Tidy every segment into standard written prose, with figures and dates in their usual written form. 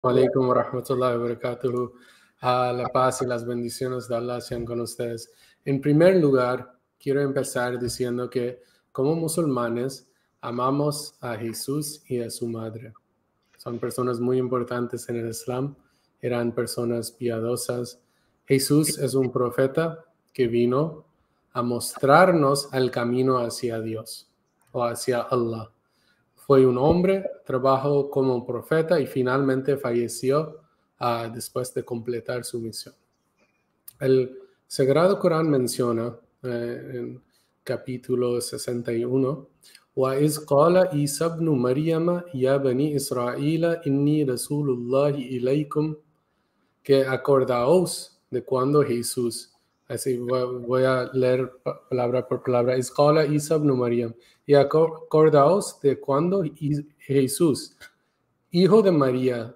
Alaikum wa rahmatullahi wa barakatuhu. La paz y las bendiciones de Allah sean con ustedes. En primer lugar, quiero empezar diciendo que como musulmanes amamos a Jesús y a su madre. Son personas muy importantes en el Islam, eran personas piadosas. Jesús es un profeta que vino a mostrarnos el camino hacia Dios o hacia Allah. Fue un hombre, trabajó como profeta y finalmente falleció después de completar su misión. El Sagrado Corán menciona en capítulo 61, وَإِذْ قَالَ عِيسَى ابْنُ مَرْيَمَ يَا بَنِي إِسْرَائِيلَ إِنِّي رَسُولُ اللَّهِ إِلَيْكُمْ, que acordaos de cuando Jesús, así voy a leer palabra por palabra, إِذْ قَالَ عِيسَى ابْنُ مَرْيَمَ, y acordaos de cuando Jesús, hijo de María,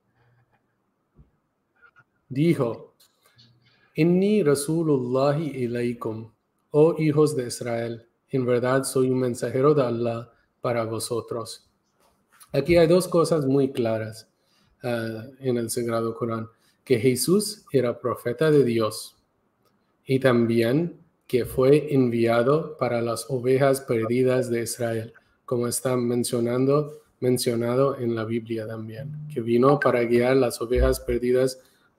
dijo, Inni Rasulullahi ilaykum, oh hijos de Israel, en verdad soy un mensajero de Allah para vosotros. Aquí hay dos cosas muy claras en el Sagrado Corán, que Jesús era profeta de Dios y también que fue enviado para las ovejas perdidas de Israel, como está mencionado en la Biblia también, que vino para guiar las ovejas perdidas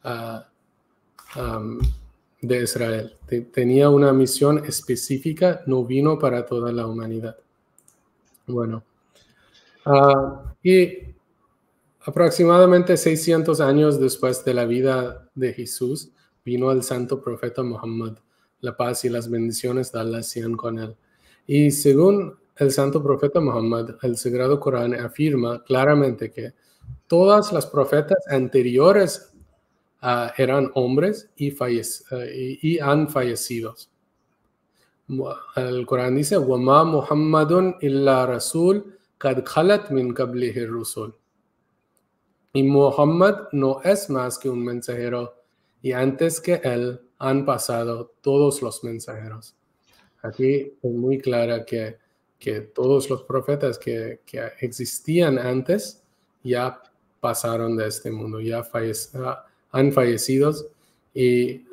de Israel. Tenía una misión específica, no vino para toda la humanidad. Bueno, y aproximadamente 600 años después de la vida de Jesús, vino el santo profeta Muhammad. La paz y las bendiciones de Allah sean con él. Y según el santo profeta Muhammad, el Sagrado Corán afirma claramente que todas las profetas anteriores eran hombres y han fallecido. El Corán dice, وَمَا مُحَمَّدٌ إِلَّا رَسُولٌ قَدْ خَلَتْ مِنْ قَبْلِهِ الرُّسُلُ. Y Muhammad no es más que un mensajero, y antes que él han pasado todos los mensajeros. Aquí es muy clara que todos los profetas que existían antes ya pasaron de este mundo, ya han fallecido y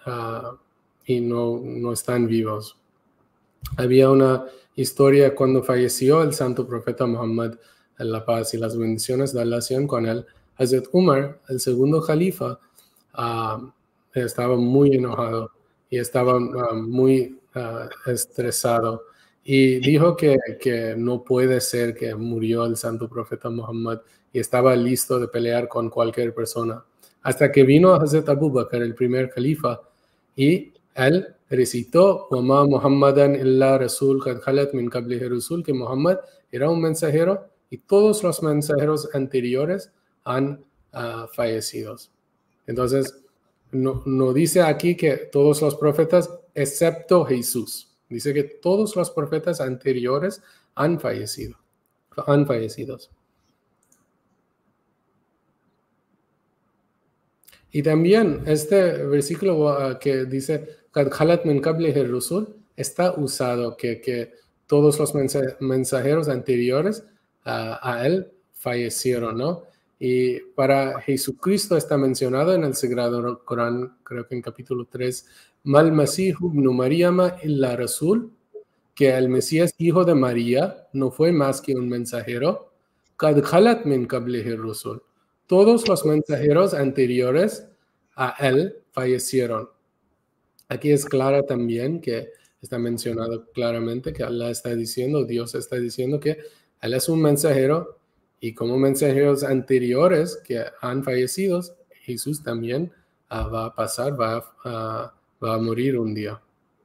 no están vivos. Había una historia cuando falleció el santo profeta Muhammad, en la paz y las bendiciones de Allah sean con él. Hazrat Umar, el segundo califa, estaba muy enojado y estaba muy estresado y dijo que no puede ser que murió el santo profeta Muhammad y estaba listo de pelear con cualquier persona. Hasta que vino Hazrat Abu Bakr, el primer califa, y él recitó وَمَا مُحَمَّدًا إِلَّا رَسُولٌ قَدْ خَلَتْ مِنْ قَبْلِهِ الرُّسُلُ, que Muhammad era un mensajero y todos los mensajeros anteriores han fallecido. Entonces, no dice aquí que todos los profetas, excepto Jesús. Dice que todos los profetas anteriores han fallecido. Y también este versículo que dice قَدْ خَلَتْ مِنْ قَبْلِهِ الرُّسُلُ está usado que todos los mensajeros anteriores a él fallecieron, ¿no? Y para Jesucristo está mencionado en el Sagrado Corán, creo que en capítulo 3, Mal Masihu ibn Maryama illa Rasul, que el Mesías, hijo de María, no fue más que un mensajero. Qad khalat min qablihi rusul. Todos los mensajeros anteriores a él fallecieron. Aquí es clara también que está mencionado claramente que Allah está diciendo, Dios está diciendo que él es un mensajero y como mensajeros anteriores que han fallecido, Jesús también va a pasar, va a morir un día.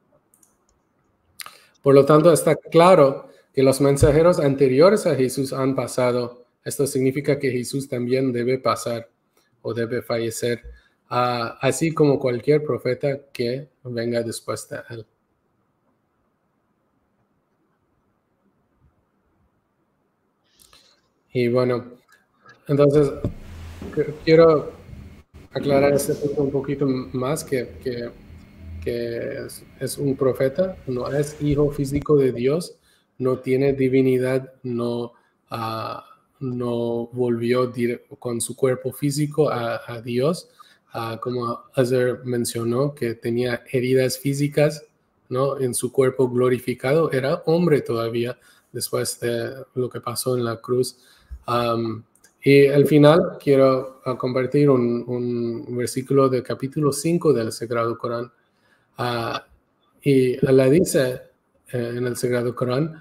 Por lo tanto, está claro que los mensajeros anteriores a Jesús han pasado. Esto significa que Jesús también debe pasar o debe fallecer, así como cualquier profeta que venga después de él. Y bueno, entonces quiero aclarar este punto un poquito más, que es un profeta, no es hijo físico de Dios, no tiene divinidad, no no volvió con su cuerpo físico a Dios, como Azar mencionó, que tenía heridas físicas, ¿no? En su cuerpo glorificado, era hombre todavía después de lo que pasó en la cruz. Y al final quiero compartir un versículo del capítulo 5 del Sagrado Corán. Y Allah dice en el Sagrado Corán,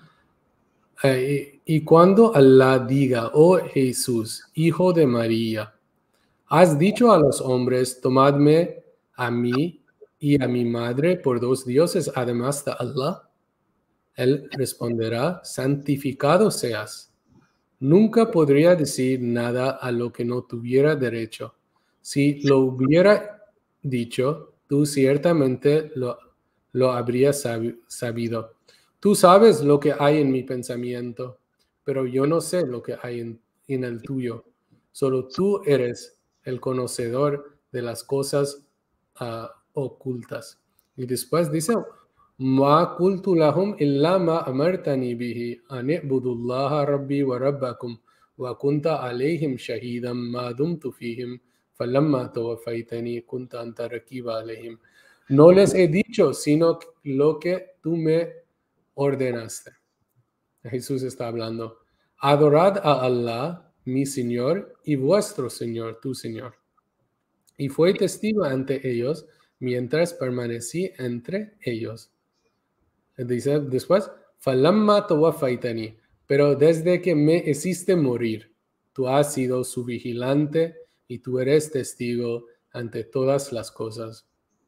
y cuando Allah diga, oh Jesús, hijo de María, has dicho a los hombres, tomadme a mí y a mi madre por dos dioses, además de Allah. Él responderá, santificado seas. Nunca podría decir nada a lo que no tuviera derecho. Si lo hubiera dicho, tú ciertamente lo habrías sabido. Tú sabes lo que hay en mi pensamiento, pero yo no sé lo que hay en el tuyo. Solo tú eres el conocedor de las cosas ocultas. Y después dice, Ma qultu lahum illa ma amartani bihi an i'budullaha rabbi wa rabbakum wa kunta alayhim shahidan ma dumtu fihim falamma tawaffaytani kunta anta raqiba alayhim. No les he dicho sino lo que tú me ordenaste. Jesús está hablando. Adorad a Allah, mi Señor, y vuestro Señor, tu Señor. Y fue testigo ante ellos mientras permanecí entre ellos. Dice después, Falamma tawaffaytani, pero desde que me hiciste morir, tú has sido su vigilante y tú eres testigo ante todas las cosas.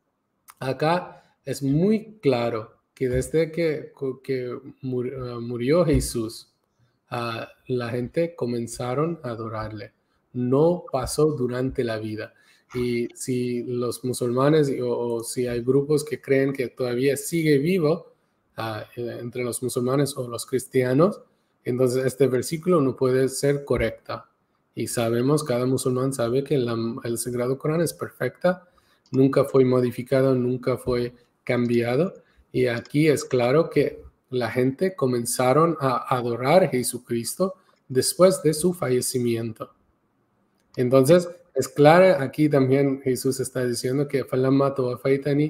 Acá es muy claro que desde que murió Jesús, la gente comenzaron a adorarle. No pasó durante la vida. Y si los musulmanes o si hay grupos que creen que todavía sigue vivo entre los musulmanes o los cristianos, entonces este versículo no puede ser correcta. Y sabemos, cada musulmán sabe que el Sagrado Corán es perfecta, nunca fue modificado, nunca fue cambiado. Y aquí es claro que la gente comenzaron a adorar a Jesucristo después de su fallecimiento. Entonces, es claro, aquí también Jesús está diciendo que falamma tawaffaytani,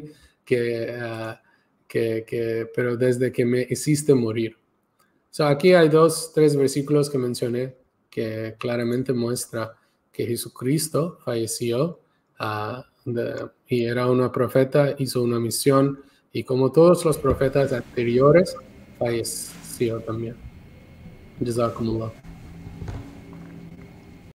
pero desde que me hiciste morir. Aquí hay 3 versículos que mencioné que claramente muestra que Jesucristo falleció y era una profeta, hizo una misión y como todos los profetas anteriores, falleció también. Jazakumullah.